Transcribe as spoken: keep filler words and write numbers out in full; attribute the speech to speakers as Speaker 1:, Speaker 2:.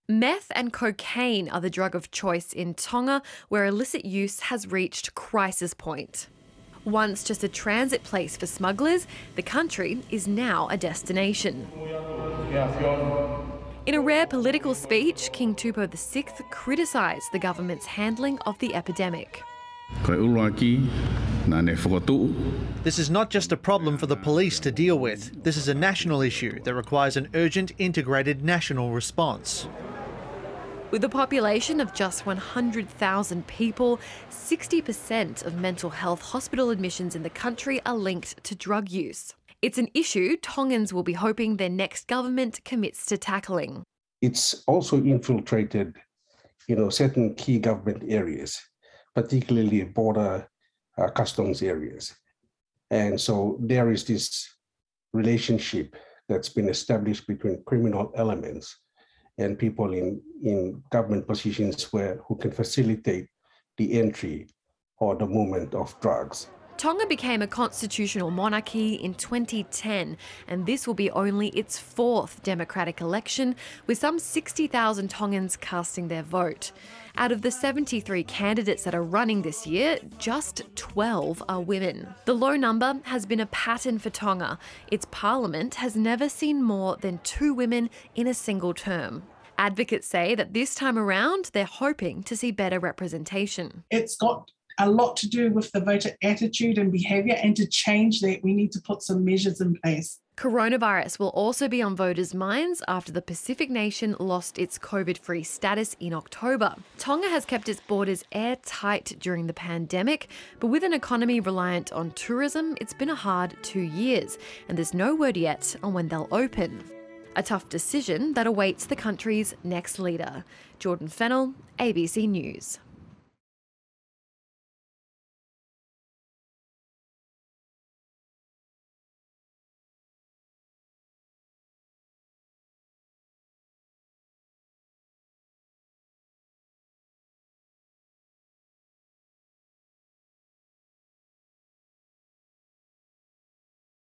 Speaker 1: Meth and cocaine are the drug of choice in Tonga, where illicit use has reached crisis point. Once just a transit place for smugglers, the country is now a destination. In a rare political speech, King Tupou the sixth criticised the government's handling of the epidemic.
Speaker 2: This is not just a problem for the police to deal with. This is a national issue that requires an urgent, integrated national response.
Speaker 1: With a population of just one hundred thousand people, sixty percent of mental health hospital admissions in the country are linked to drug use. It's an issue Tongans will be hoping their next government commits to tackling.
Speaker 3: It's also infiltrated, you know, certain key government areas, particularly border uh, customs areas. And so there is this relationship that's been established between criminal elements and people in, in government positions where who can facilitate the entry or the movement of drugs.
Speaker 1: Tonga became a constitutional monarchy in twenty ten, and this will be only its fourth democratic election, with some sixty thousand Tongans casting their vote. Out of the seventy-three candidates that are running this year, just twelve are women. The low number has been a pattern for Tonga. Its parliament has never seen more than two women in a single term. Advocates say that this time around, they're hoping to see better representation.
Speaker 4: It's got a lot to do with the voter attitude and behaviour, and to change that, we need to put some measures in place.
Speaker 1: Coronavirus will also be on voters' minds after the Pacific nation lost its COVID-free status in October. Tonga has kept its borders airtight during the pandemic, but with an economy reliant on tourism, it's been a hard two years, and there's no word yet on when they'll open. A tough decision that awaits the country's next leader. Jordan Fennell, A B C News.